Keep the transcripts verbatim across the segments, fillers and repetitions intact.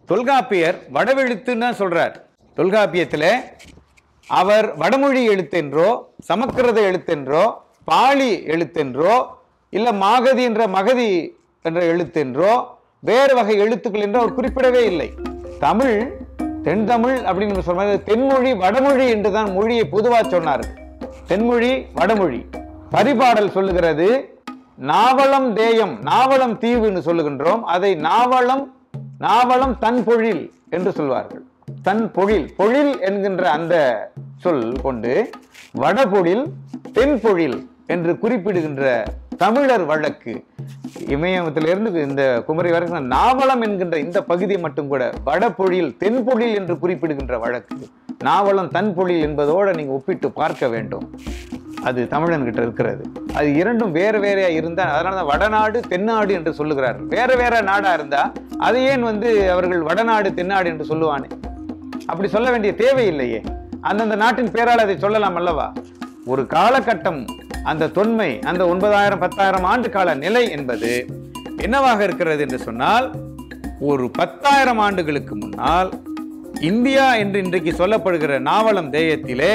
தொல்காப்பியர் வடவெழுத்துன்னு சொல்றார். தொல்காப்பியத்தில் அவர் வடமொழி எழுத்தென்றோ சமஸ்கிருத எழுத்தென்றோ பாலி எழுத்தென்றோ இல்லை மாகதி என்ற மகதி என்ற எழுத்தென்றோ வேறு வகை எழுத்துக்கள் என்று அவர் குறிப்பிடவே இல்லை. தமிழ் தென் தமிழ் அப்படின்னு சொல்றது தென்மொழி வடமொழி என்றுதான் மொழியை பொதுவாக சொன்னார்கள். தென்மொழி வடமொழி. பரிபாடல் சொல்லுகிறது நாவலம் தேயம், நாவலம் தீவுன்னு சொல்லுகின்றோம், அதை நாவலம் நாவலம் தன் பொழில் என்று சொல்வார்கள். தன் பொழில், பொழில் என்கின்ற அந்த சொல் கொண்டு வடபொழில் தென் பொழில் என்று குறிப்பிடுகின்ற தமிழர் வழக்கு. இமயத்திலிருந்து இந்த குமரி வரைக்கும் நாவலம் என்கின்ற இந்த பகுதி மட்டும் கூட வடபொழில் தென்பொழில் என்று குறிப்பிடுகின்ற வழக்கு. நாவலம் தன் பொழில் என்பதோடு நீங்க ஒப்பிட்டு பார்க்க வேண்டும். அது தமிழன்கிட்ட இருக்கிறது. அது இரண்டும் வேறு வேறையா இருந்தா அதனால தான் வடநாடு தென்னாடு என்று சொல்லுகிறார்கள். வேற வேற நாடா இருந்தா அது ஏன் வந்து அவர்கள் வடநாடு தென்னாடு என்று சொல்லுவானே? அப்படி சொல்ல வேண்டிய தேவையில்லையே. அந்தந்த நாட்டின் பேரால் அதை சொல்லலாம் அல்லவா? ஒரு காலகட்டம், அந்த தொன்மை, அந்த ஒன்பதாயிரம் பத்தாயிரம் ஆண்டு கால நிலை என்பது என்னவாக இருக்கிறது என்று சொன்னால், ஒரு பத்தாயிரம் ஆண்டுகளுக்கு முன்னால் இந்தியா என்று இன்றைக்கு சொல்லப்படுகிற நாவலம் தேயத்திலே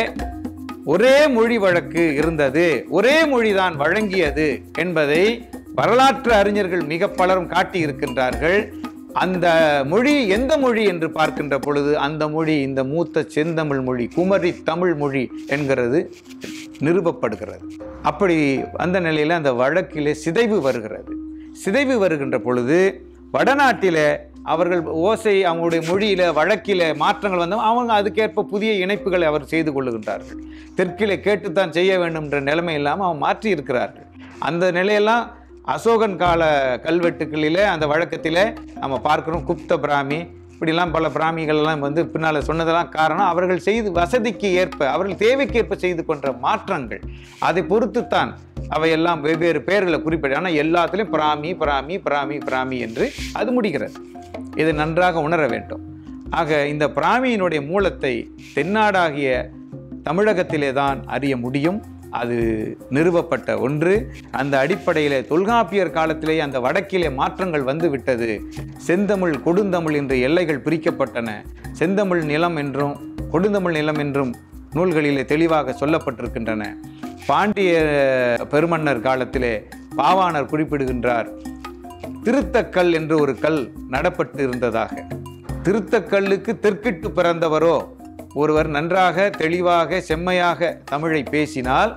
ஒரே மொழி வழக்கு இருந்தது, ஒரே மொழிதான் வழங்கியது என்பதை வரலாற்று அறிஞர்கள் மிக பலரும் காட்டி இருக்கின்றார்கள். அந்த மொழி எந்த மொழி என்று பார்க்கின்ற பொழுது அந்த மொழி இந்த மூத்த செந்தமிழ் மொழி, குமரி தமிழ் மொழி என்கிறது நிறுவப்படுகிறது. அப்படி அந்த நிலையில் அந்த வழக்கிலே சிதைவு வருகிறது. சிதைவு வருகின்ற பொழுது வடநாட்டிலே அவர்கள் ஓசை, அவங்களுடைய மொழியில வழக்கில மாற்றங்கள் வந்தோம், அவங்க அதுக்கேற்ப புதிய இணைப்புகளை அவர் செய்து கொள்ளுகின்றார்கள். தெற்கிலே கேட்டுத்தான் செய்ய வேண்டும் என்ற நிலைமை இல்லாமல் அவன் மாற்றி இருக்கிறார்கள். அந்த நிலையெல்லாம் அசோகன் கால கல்வெட்டுக்களிலே அந்த வழக்கத்திலே நம்ம பார்க்கிறோம். குப்த பிராமி இப்படிலாம் பல பிராமிகள்லாம் வந்து பின்னால் சொன்னதெல்லாம் காரணம் அவர்கள் செய்து வசதிக்கு ஏற்ப அவர்கள் தேவைக்கு ஏற்ப செய்து கொண்ட மாற்றங்கள். அதை பொறுத்துத்தான் அவையெல்லாம் வெவ்வேறு பெயர்களை குறிப்பிட. ஆனால் எல்லாத்திலையும் பிராமி பிராமி பிராமி பிராமி என்று அது முடிகிறது. இதை நன்றாக உணர வேண்டும். ஆக இந்த பிராமியினுடைய மூலத்தை தென்னாடாகிய தமிழகத்திலே தான் அறிய முடியும். அது நிறுவப்பட்ட ஒன்று. அந்த அடிப்படையில் தொல்காப்பியர் காலத்திலே அந்த வடக்கிலே மாற்றங்கள் வந்து விட்டது. செந்தமிழ் கொடுந்தமிழ் என்ற எல்லைகள் பிரிக்கப்பட்டன. செந்தமிழ் நிலம் என்றும் கொடுந்தமிழ் நிலம் என்றும் நூல்களிலே தெளிவாக சொல்லப்பட்டிருக்கின்றன. பாண்டிய பெருமன்னர் காலத்திலே பாவாணர் குறிப்பிடுகின்றார், திருத்தக்கல் என்று ஒரு கல் நடப்பட்டு இருந்ததாக. திருத்தக்கல்லுக்கு தெற்கிட்டு பிறந்தவரோ ஒருவர் நன்றாக தெளிவாக செம்மையாக தமிழை பேசினால்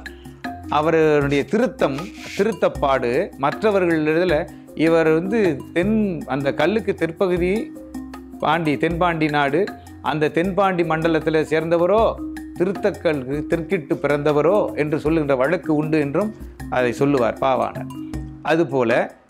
அவருடைய திருத்தம் திருத்தப்பாடு மற்றவர்களிடத்தில் இவர் வந்து தென் அந்த கல்லுக்கு தெற்பகுதி பாண்டி தென்பாண்டி நாடு, அந்த தென்பாண்டி மண்டலத்தில் சேர்ந்தவரோ திருத்தக்கல்லுக்கு தெற்கிட்டு பிறந்தவரோ என்று சொல்லுகின்ற வழக்கு உண்டு என்றும் அதை சொல்லுவார் பாவாணர். அதுபோல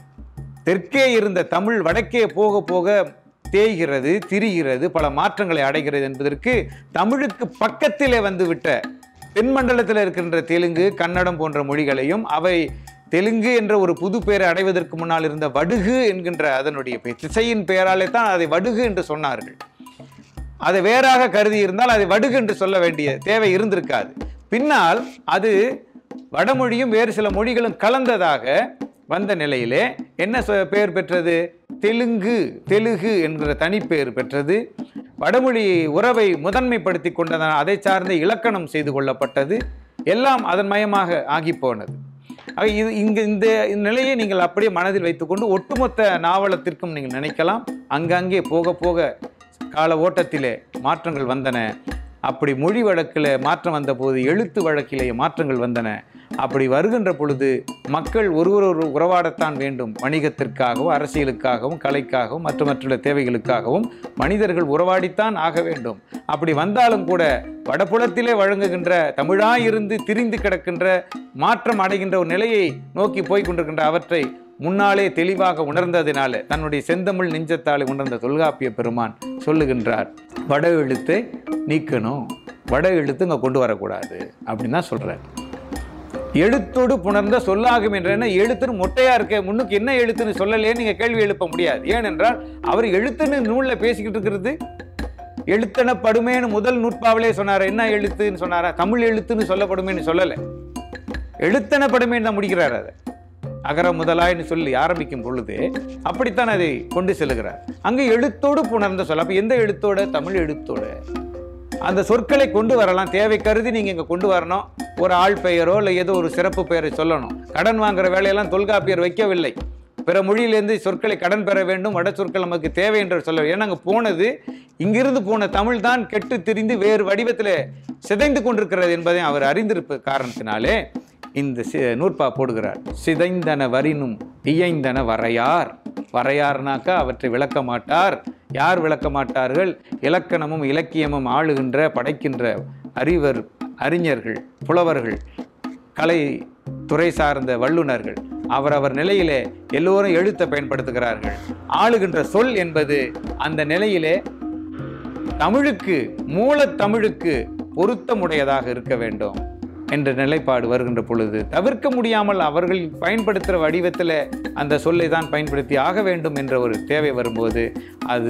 தெற்கே இருந்த தமிழ் வடக்கே போக போக தேய்கிறது, திரிகிறது, பல மாற்றங்களை அடைகிறது என்பதற்கு தமிழுக்கு பக்கத்திலே வந்துவிட்ட தென்மண்டலத்தில் இருக்கின்ற தெலுங்கு கன்னடம் போன்ற மொழிகளையும் அவை தெலுங்கு என்ற ஒரு புது பெயரை அடைவதற்கு முன்னால் இருந்த வடுகு என்கின்ற அதனுடைய பெயர் திசையின் பெயராலே தான் அதை வடுகு என்று சொன்னார்கள். அதை வேறாக கருதி இருந்தால் அதை வடுகு என்று சொல்ல வேண்டிய தேவை இருந்திருக்காது. பின்னால் அது வடமொழியும் வேறு சில மொழிகளும் கலந்ததாக வந்த நிலையிலே என்ன பெயர் பெற்றது? தெலுங்கு தெலுங்கு என்கிற தனிப்பெயர் பெற்றது. வடமொழி உறவை முதன்மைப்படுத்தி கொண்டதால் அதை சார்ந்த இலக்கணம் செய்து கொள்ளப்பட்டது. எல்லாம் அதன் மயமாக ஆகி போனது. இது இங்கு இந்த நிலையை நீங்கள் அப்படியே மனதில் வைத்துக்கொண்டு ஒட்டுமொத்த நாவலத்திற்கும் நீங்கள் நினைக்கலாம். அங்கங்கே போக போக கால ஓட்டத்திலே மாற்றங்கள் வந்தன. அப்படி மொழி வழக்கில் மாற்றம் வந்த போது எழுத்து வழக்கிலே மாற்றங்கள் வந்தன. அப்படி வருகின்ற பொழுது மக்கள் ஒருவர் ஒரு உறவாடத்தான் வேண்டும். வணிகத்திற்காகவும் அரசியலுக்காகவும் கலைக்காகவும் மற்ற மற்ற தேவைகளுக்காகவும் மனிதர்கள் உறவாடித்தான் ஆக வேண்டும். அப்படி வந்தாலும் கூட வடபுலத்திலே வழங்குகின்ற தமிழாயிருந்து திரிந்து கிடக்கின்ற மாற்றம் அடைகின்ற ஒரு நிலையை நோக்கி போய்கொண்டிருக்கின்ற அவற்றை முன்னாலே தெளிவாக உணர்ந்ததினால தன்னுடைய செந்தமிழ் நெஞ்சத்தாலே உணர்ந்த தொல்காப்பிய பெருமான் சொல்லுகின்றார், வட எழுத்தை நீக்கணும், வட எழுத்து இங்கே கொண்டு வரக்கூடாது அப்படின்னு தான் சொல்கிறார். எழுத்தோடு புணர்ந்த சொல்லாகும் என்ற எழுத்துன்னு மொட்டையா இருக்க முன்னுக்கு என்ன எழுத்துன்னு சொல்லலையே நீங்க கேள்வி எழுப்ப முடியாது. ஏனென்றால் அவர் எழுத்துன்னு நூலில் பேசிக்கிட்டு இருக்கிறது எழுத்தெனப்படுமேன்னு முதல் நூற்பாவிலே சொன்னார். என்ன எழுத்துன்னு சொன்னாரா? தமிழ் எழுத்துன்னு சொல்லப்படுமேன்னு சொல்லலை, எழுத்தெனப்படுமேன்னு தான் முடிக்கிறார். அதை அகர முதலாய்னு சொல்லி ஆரம்பிக்கும் பொழுது அப்படித்தான் அதை கொண்டு செல்கிறார். அங்கே எழுத்தோடு புணர்ந்த சொல். அப்ப எந்த எழுத்தோட? தமிழ் எழுத்தோட அந்த சொற்களை கொண்டு வரலாம். தேவை கருதி நீங்க இங்க கொண்டு வரணும். ஒரு ஆள் பெயரோ இல்லை ஏதோ ஒரு சிறப்பு பெயரை சொல்லணும். கடன் வாங்குற வேலையெல்லாம் தொல்காப்பியர் வைக்கவில்லை. பிற மொழியிலிருந்து சொற்களை கடன் பெற வேண்டும், வட சொற்கள் நமக்கு தேவை என்று சொல்ல. ஏன்னா அங்கே போனது இங்கிருந்து போன தமிழ் தான் கெட்டு திரிந்து வேறு வடிவத்தில் சிதைந்து கொண்டிருக்கிறது என்பதை அவர் அறிந்திருப்ப காரணத்தினாலே இந்த நூற்பா போடுகிறார். சிதைந்தன வரினும் இயைந்தன வரையார். வரையார்னாக்கா அவற்றை விளக்க மாட்டார். யார் விளக்க மாட்டார்கள்? இலக்கணமும் இலக்கியமும் ஆளுகின்ற படைக்கின்ற அறிவர் அறிஞர்கள், புலவர்கள், கலை துறை சார்ந்த வல்லுநர்கள் அவரவர் நிலையிலே எல்லோரும் எழுத்தை பயன்படுத்துகிறார்கள். ஆளுகின்ற சொல் என்பது அந்த நிலையிலே தமிழுக்கு, மூல தமிழுக்கு பொருத்தமுடையதாக இருக்க வேண்டும் என்ற நிலைப்பாடு வருகின்ற பொழுது தவிர்க்க முடியாமல் அவர்கள் பயன்படுத்துகிற வடிவத்தில் அந்த சொல்லை தான் பயன்படுத்தி ஆக வேண்டும் என்ற ஒரு தேவை வரும்போது அது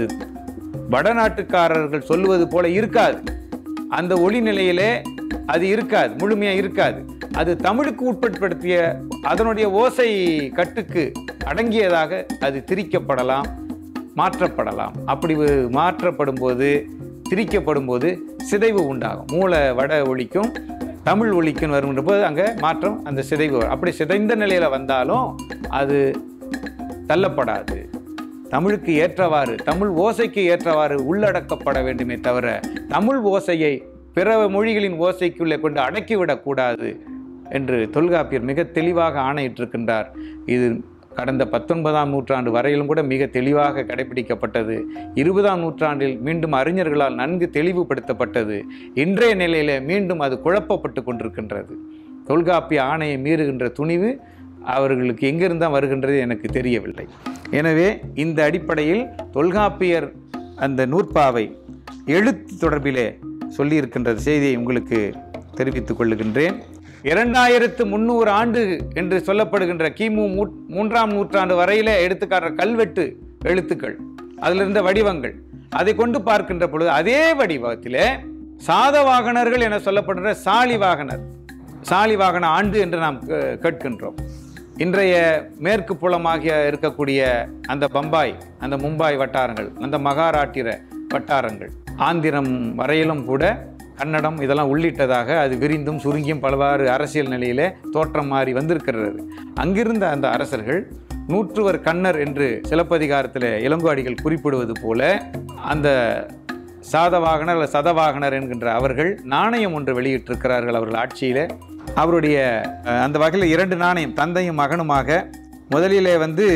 வடநாட்டுக்காரர்கள் சொல்லுவது போல இருக்காது. அந்த ஒளி நிலையிலே அது இருக்காது, முழுமையாக இருக்காது. அது தமிழுக்கு உட்படுத்திய அதனுடைய ஓசை கட்டுக்கு அடங்கியதாக அது திரிக்கப்படலாம், மாற்றப்படலாம். அப்படி மாற்றப்படும் போது, திரிக்கப்படும் போது சிதைவு உண்டாகும். மூல வட ஒலிக்கும் தமிழ் ஒலிக்கும் வருகின்ற போது அங்கே மாற்றம், அந்த சிதைவு. அப்படி சிதைந்த நிலையில் வந்தாலும் அது தள்ளப்படாது. தமிழுக்கு ஏற்றவாறு, தமிழ் ஓசைக்கு ஏற்றவாறு உள்ளடக்கப்பட வேண்டுமே தவிர தமிழ் ஓசையை பிற மொழிகளின் ஓசைக்குள்ளே கொண்டு அடக்கிவிடக்கூடாது என்று தொல்காப்பியர் மிக தெளிவாக ஆணையிட்டிருக்கின்றார். இது கடந்த பத்தொன்பதாம் நூற்றாண்டு வரையிலும் கூட மிக தெளிவாக கடைபிடிக்கப்பட்டது. இருபதாம் நூற்றாண்டில் மீண்டும் அறிஞர்களால் நன்கு தெளிவுபடுத்தப்பட்டது. இன்றைய நிலையில் மீண்டும் அது குழப்பப்பட்டு கொண்டிருக்கின்றது. தொல்காப்பிய ஆணையை மீறுகின்ற துணிவு அவர்களுக்கு எங்கிருந்தான் வருகின்றது எனக்கு தெரியவில்லை. எனவே இந்த அடிப்படையில் தொல்காப்பியர் அந்த நூற்பாவை எழுத்து தொடர்பிலே சொல்லியிருக்கின்ற செய்தியை உங்களுக்கு தெரிவித்துக் கொள்ளுகின்றேன். இரண்டாயிரத்து முன்னூறு ஆண்டு என்று சொல்லப்படுகின்ற கிமு மூன்றாம் நூற்றாண்டு வரையிலே எடுத்துக்காட்டுற கல்வெட்டு எழுத்துக்கள், அதில் இருந்த வடிவங்கள், அதை கொண்டு பார்க்கின்ற பொழுது அதே வடிவத்திலே சாதவாகனர்கள் என சொல்லப்படுகிற சாலிவாகனர், சாலிவாகன ஆண்டு என்று நாம் கேட்கின்றோம். இன்றைய மேற்கு புலமாகிய இருக்கக்கூடிய அந்த பம்பாய், அந்த மும்பாய் வட்டாரங்கள், அந்த மகாராட்டிர வட்டாரங்கள், ஆந்திரம் வரையிலும் கூட கன்னடம் இதெல்லாம் உள்ளிட்டதாக அது விரிந்தும் சுருங்கியும் பலவாறு அரசியல் நிலையிலே தோற்றம் மாறி வந்திருக்கிறது. அங்கிருந்த அந்த அரசர்கள் நூற்றுவர் கண்ணர் என்று சிலப்பதிகாரத்தில் இளங்கோஅடிகள் குறிப்பிடுவது போல அந்த சாதவாகனர் அல்ல சதவாகனர் என்கின்ற அவர்கள் நாணயம் ஒன்று வெளியிட்டிருக்கிறார்கள் அவர்கள் ஆட்சியில். அவருடைய அந்த வகையில் இரண்டு நாணயம், தந்தையும் மகனுமாக. முதலிலே வந்து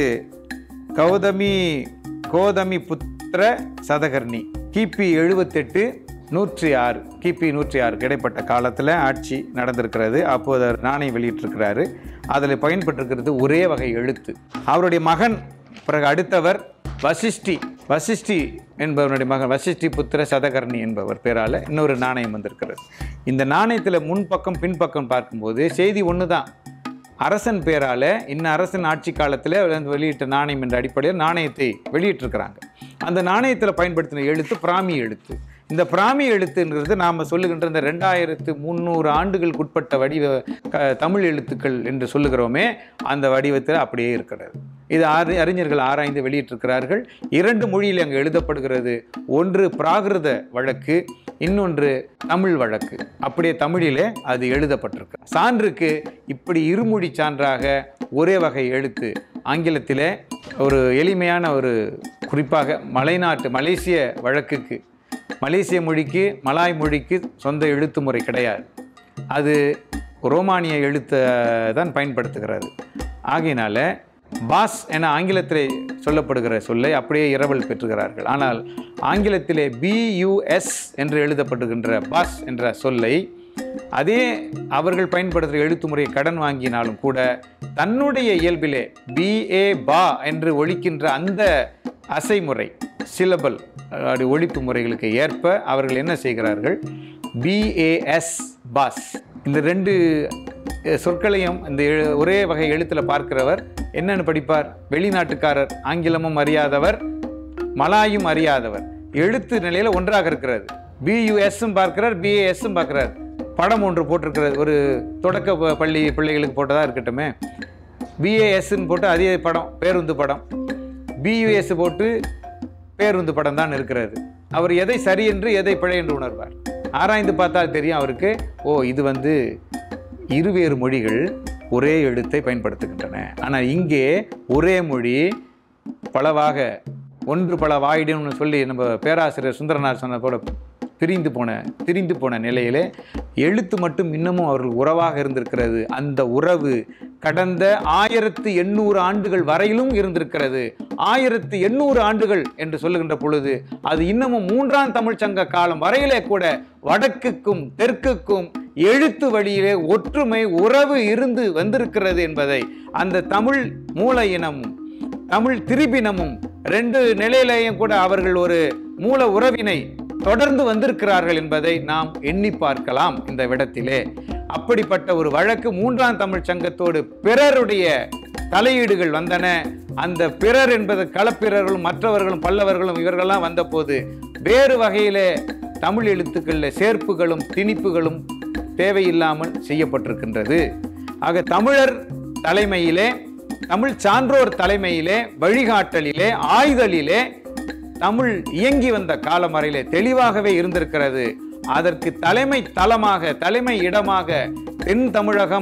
கௌதமி கோதமி புத்திர சதகர்ணி கிபி எழுபத்தெட்டு நூற்றி ஆறு கிபி நூற்றி ஆறு இடைப்பட்ட காலத்தில் ஆட்சி நடந்திருக்கிறது. அப்போது அவர் நாணயம் வெளியிட்டிருக்கிறாரு. அதில் பயன்பட்டிருக்கிறது ஒரே வகை எழுத்து. அவருடைய மகன் பிறகு அடுத்தவர் வசிஷ்டி வசிஷ்டி என்பவருடைய மகன் வசிஷ்டி புத்திர சதகர்ணி என்பவர் பேரால் இன்னொரு நாணயம் வந்திருக்கிறது. இந்த நாணயத்தில் முன்பக்கம் பின்பக்கம் பார்க்கும்போது செய்தி ஒன்று தான். அரசன் பேரால் இன்னும் அரசன் ஆட்சி காலத்தில் வெளியிட்ட நாணயம் என்ற அடிப்படையில் நாணயத்தை வெளியிட்டிருக்கிறாங்க. அந்த நாணயத்தில் பயன்படுத்தின எழுத்து பிராமி எழுத்து. இந்த பிராமி எழுத்துங்கிறது நாம் சொல்லுகின்ற இந்த ரெண்டாயிரத்து முந்நூறு ஆண்டுகளுக்கு உட்பட்ட வடிவ தமிழ் எழுத்துக்கள் என்று சொல்லுகிறோமே, அந்த வடிவத்தில் அப்படியே இருக்கிறது. இது அறி அறிஞர்கள் ஆராய்ந்து வெளியிட்டிருக்கிறார்கள். இரண்டு மொழியில் அங்கே எழுதப்படுகிறது. ஒன்று பிராகிருத வழக்கு, இன்னொன்று தமிழ் வழக்கு. அப்படியே தமிழிலே அது எழுதப்பட்டிருக்கு. சான்றுக்கு இப்படி இருமொழி சான்றாக ஒரே வகை எழுத்து ஆங்கிலத்திலே ஒரு எளிமையான ஒரு, குறிப்பாக மலைநாட்டு மலேசிய வழக்குக்கு, மலேசிய மொழிக்கு மலாய் மொழிக்கு சொந்த எழுத்து முறை கிடையாது. அது ரோமானிய எழுத்தை தான் பயன்படுத்துகிறது. ஆகையினால பாஸ் என ஆங்கிலத்திலே சொல்லப்படுகிற சொல்லை அப்படியே இரவல் பெற்றுகிறார்கள். ஆனால் ஆங்கிலத்திலே பியூஎஸ் என்று எழுதப்படுகின்ற பாஸ் என்ற சொல்லை அதே அவர்கள் பயன்படுத்துகிற எழுத்து முறையை கடன் வாங்கினாலும் கூட தன்னுடைய இயல்பிலே பிஏ பா என்று ஒழிக்கின்ற அந்த அசைமுறை சிலபல் ஒழிப்பு முறைகளுக்கு ஏற்ப அவர்கள் என்ன செய்கிறார்கள், பிஏஎஸ் பாஸ் இந்த ரெண்டு சொற்களையும் இந்த ஒரே வகை எழுத்தில் பார்க்கிறவர் என்னன்னு படிப்பார்? வெளிநாட்டுக்காரர், ஆங்கிலமும் அறியாதவர், மலாயும் அறியாதவர், எழுத்து நிலையில் ஒன்றாக இருக்கிறது. பியூஎஸ்ஸும் பார்க்கிறார், பிஏஎஸ்ஸும் பார்க்கிறார். படம் ஒன்று போட்டிருக்கிறது, ஒரு தொடக்க பள்ளி பிள்ளைகளுக்கு போட்டதாக இருக்கட்டுமே. பிஏஎஸ்ன்னு போட்டு அதே படம் பேருந்து படம், பியூஎஸ் போட்டு பேருந்து படம் தான் இருக்கிறது. அவர் எதை சரி என்று எதை பிழை என்று உணர்வார். ஆராய்ந்து பார்த்தால் தெரியும் அவருக்கு, ஓ இது வந்து இருவேறு மொழிகள் ஒரே எழுத்தை பயன்படுத்துகின்றன. ஆனால் இங்கே ஒரே மொழி பலவாக ஒன்று பல வாயிடும்னு சொல்லி நம்ம பேராசிரியர் சுந்தரனார் சொன்ன போல பிரிந்து போன திரிந்து போன நிலையிலே எழுத்து மட்டும் இன்னமும் அவர்கள் உறவாக இருந்திருக்கிறது. அந்த உறவு கடந்த ஆயிரத்து எண்ணூறு ஆண்டுகள் வரையிலும் இருந்திருக்கிறது. ஆயிரத்து எண்ணூறு ஆண்டுகள் என்று சொல்லுகின்ற பொழுது அது இன்னமும் மூன்றாம் தமிழ்ச்சங்க காலம் வரையிலே கூட வடக்குக்கும் தெற்குக்கும் எழுத்து வழியிலே ஒற்றுமை உறவு இருந்து வந்திருக்கிறது என்பதை அந்த தமிழ் மூல இனமும் தமிழ் திரிபினமும் ரெண்டு நிலையிலேயும் கூட அவர்கள் ஒரு மூல உறவினை தொடர்ந்து வந்திருக்கிறார்கள் என்பதை நாம் எண்ணி பார்க்கலாம். இந்த விடத்திலே அப்படிப்பட்ட ஒரு வழக்கு மூன்றாம் தமிழ் சங்கத்தோடு பிறருடைய தலையீடுகள் வந்தன. அந்த பிறர் என்பது களப்பிரர்களும் மற்றவர்களும் பல்லவர்களும் இவர்களெல்லாம் வந்த போது வேறு வகையிலே தமிழ் எழுத்துக்களில் சேர்ப்புகளும் திணிப்புகளும் தேவையில்லாமல் செய்யப்பட்டிருக்கின்றது. ஆக தமிழர் தலைமையிலே, தமிழ் சான்றோர் தலைமையிலே, வழிகாட்டலிலே, ஆய்தலிலே தமிழ் இயங்கி வந்த காலம் வரையிலே தெளிவாகவே இருந்திருக்கிறது. அதற்கு தலைமை தளமாக தலைமை இடமாக தென் தமிழகம்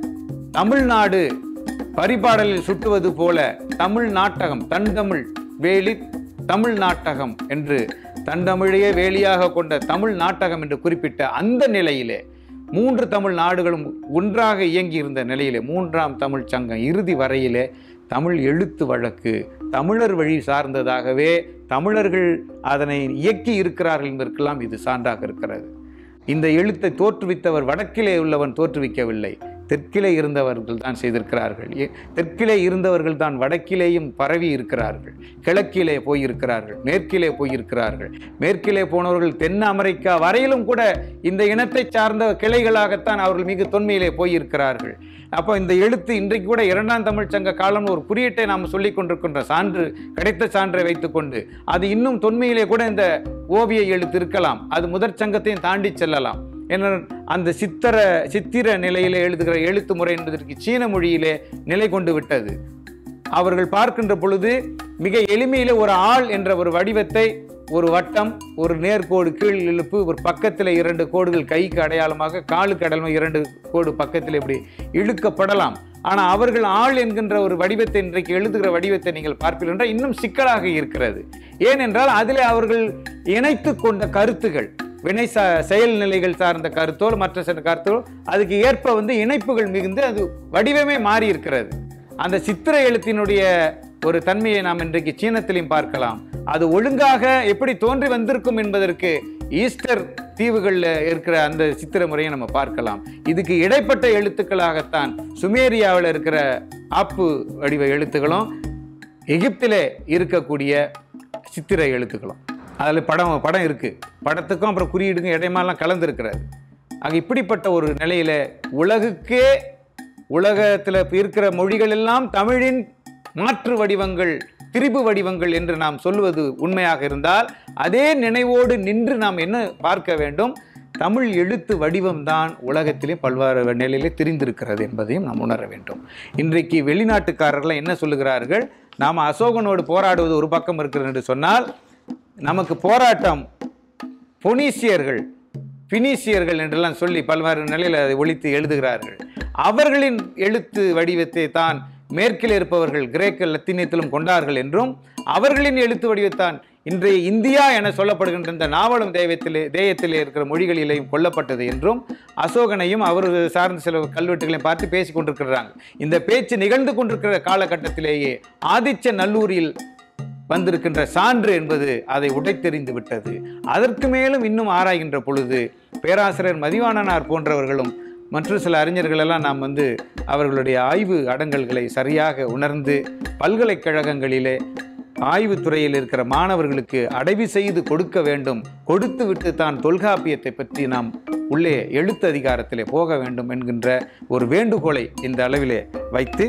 தமிழ்நாடு பரிபாடலில் சுட்டுவது போல தமிழ் நாட்டகம் தன் தமிழ் வேலி தமிழ் நாட்டகம் என்று தன் தமிழையே வேலியாக கொண்ட தமிழ் நாட்டகம் என்று குறிப்பிட்ட அந்த நிலையிலே மூன்று தமிழ் நாடுகளும் ஒன்றாக இயங்கி இருந்த நிலையிலே மூன்றாம் தமிழ் சங்கம் இறுதி வரையிலே தமிழ் எழுத்து வழக்கு தமிழர் வழி சார்ந்ததாகவே தமிழர்கள் அதனை இயக்கி இருக்கிறார்கள் என்பதற்கெல்லாம் இது சான்றாக இருக்கிறது. இந்த எழுத்தை தோற்றுவித்தவர் வடக்கிலே உள்ளவன் தோற்றுவிக்கவில்லை, தெற்கிலே இருந்தவர்கள் தான் செய்திருக்கிறார்கள். தெற்கிலே இருந்தவர்கள் தான் வடக்கிலேயும் பரவி இருக்கிறார்கள், கிழக்கிலே போயிருக்கிறார்கள், மேற்கிலே போயிருக்கிறார்கள். மேற்கிலே போனவர்கள் தென் அமெரிக்கா வரையிலும் கூட இந்த இனத்தை சார்ந்த கிளைகளாகத்தான் அவர்கள் மிக தொன்மையிலே போயிருக்கிறார்கள். அப்போ இந்த எழுத்து இன்றைக்கு கூட இரண்டாம் தமிழ் சங்க காலம் ஒரு குறியீட்டை நாம் சொல்லிக் கொண்டிருக்கின்ற சான்று கிடைத்த சான்றை வைத்துக்கொண்டு அது இன்னும் தொன்மையிலே கூட இந்த ஓவிய எழுத்து இருக்கலாம், அது முதற் சங்கத்தையும் தாண்டி செல்லலாம். ஏன்னா அந்த சித்திர சித்திர நிலையிலே எழுதுகிற எழுத்து முறை என்பதற்கு சீன மொழியிலே நிலை கொண்டு விட்டது. அவர்கள் பார்க்கின்ற பொழுது மிக எளிமையிலே ஒரு ஆள் என்ற ஒரு வடிவத்தை, ஒரு வட்டம், ஒரு நேர்கோடு கீழ் இழுப்பு, ஒரு பக்கத்தில் இரண்டு கோடுகள் கைக்கு அடையாளமாக, காலுக்கு அடையாளமாக இரண்டு கோடு பக்கத்தில் இப்படி இழுக்கப்படலாம். ஆனால் அவர்கள் ஆள் என்கின்ற ஒரு வடிவத்தை இன்றைக்கு எழுதுகிற வடிவத்தை நீங்கள் பார்ப்பீர்கள் என்றால் இன்னும் சிக்கலாக இருக்கிறது. ஏனென்றால் அதில் அவர்கள் இணைத்து கொண்ட கருத்துகள் வினை சா செயல்நிலைகள் சார்ந்த கருத்தோ மற்ற சில கருத்தோ அதுக்கு ஏற்ப வந்து இணைப்புகள் மிகுந்து அது வடிவமே மாறி இருக்கிறது. அந்த சித்திர எழுத்தினுடைய ஒரு தன்மையை நாம் இன்றைக்கு சீனத்திலையும் பார்க்கலாம். அது ஒழுங்காக எப்படி தோன்றி வந்திருக்கும் என்பதற்கு ஈஸ்டர் தீவுகளில் இருக்கிற அந்த சித்திர முறையை நம்ம பார்க்கலாம். இதுக்கு இடைப்பட்ட எழுத்துக்களாகத்தான் சுமேரியாவில் இருக்கிற ஆப்பு வடிவ எழுத்துக்களும் எகிப்திலே இருக்கக்கூடிய சித்திர எழுத்துக்களும், அதில் படம் படம் இருக்குது, படத்துக்கும் அப்புறம் குறியீடுக்கும் இடையமாலாம் கலந்துருக்கிறாரு. ஆக இப்படிப்பட்ட ஒரு நிலையில் உலகுக்கே உலகத்தில் இருக்கிற மொழிகள் எல்லாம் தமிழின் மாற்று வடிவங்கள், திரிபு வடிவங்கள் என்று நாம் சொல்லுவது உண்மையாக இருந்தால் அதே நினைவோடு நின்று நாம் என்ன பார்க்க வேண்டும், தமிழ் எழுத்து வடிவம்தான் உலகத்திலே பல்வேறு நிலையிலே திரிந்திருக்கிறது என்பதையும் நாம் உணர வேண்டும். இன்றைக்கு வெளிநாட்டுக்காரர்கள் என்ன சொல்லுகிறார்கள், நாம் அசோகனோடு போராடுவது ஒரு பக்கம் இருக்கிறது என்று சொன்னால் நமக்கு போராட்டம் பொனீசியர்கள் பினீசியர்கள் என்றெல்லாம் சொல்லி பல்வேறு நிலையில் அதை ஒழித்து எழுதுகிறார்கள். அவர்களின் எழுத்து வடிவத்தை தான் மேற்கில் இருப்பவர்கள் கிரேக்க லத்தீனியத்திலும் கொண்டார்கள் என்றும் அவர்களின் எழுத்து வடிவத்தான் இன்றைய இந்தியா என சொல்லப்படுகின்ற இந்த நாவலும் தேயத்திலே தேயத்திலே இருக்கிற மொழிகளிலேயும் கொல்லப்பட்டது என்றும் அசோகனையும் அவர் சார்ந்த சில கல்வெட்டுகளையும் பார்த்து பேசி கொண்டிருக்கிறாங்க. இந்த பேச்சு நிகழ்ந்து கொண்டிருக்கிற காலகட்டத்திலேயே ஆதிச்ச நல்லூரில் வந்திருக்கின்ற சான்று என்பது அதை உடைத்தெறிந்து விட்டது. அதற்கு மேலும் இன்னும் ஆராய்கின்ற பொழுது பேராசிரியர் மதிவாணனார் போன்றவர்களும் மற்ற சில அறிஞர்களெல்லாம் நாம் வந்து அவர்களுடைய ஆய்வு அடங்கல்களை சரியாக உணர்ந்து பல்கலைக்கழகங்களிலே ஆய்வுத்துறையில் இருக்கிற மாணவர்களுக்கு அடைவு செய்து கொடுக்க வேண்டும். கொடுத்து விட்டு தான் தொல்காப்பியத்தை பற்றி நாம் உள்ளே எழுத்து அதிகாரத்திலே போக வேண்டும் என்கின்ற ஒரு வேண்டுகோளை இந்த அளவிலே வைத்து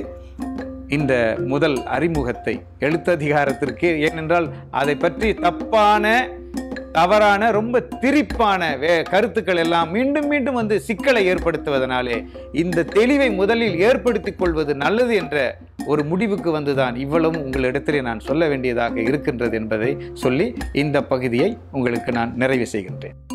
இந்த முதல் அறிமுகத்தை எழுத்ததிகாரத்திற்கு, ஏனென்றால் அதை பற்றி தப்பான தவறான ரொம்ப திரிப்பான வே கருத்துக்கள் எல்லாம் மீண்டும் மீண்டும் வந்து சிக்கலை ஏற்படுத்துவதனாலே இந்த தெளிவை முதலில் ஏற்படுத்திக் கொள்வது நல்லது என்ற ஒரு முடிவுக்கு வந்துதான் இவ்வளவும் உங்களிடத்திலே நான் சொல்ல வேண்டியதாக இருக்கின்றது என்பதை சொல்லி இந்த பகுதியை உங்களுக்கு நான் நிறைவு செய்கின்றேன்.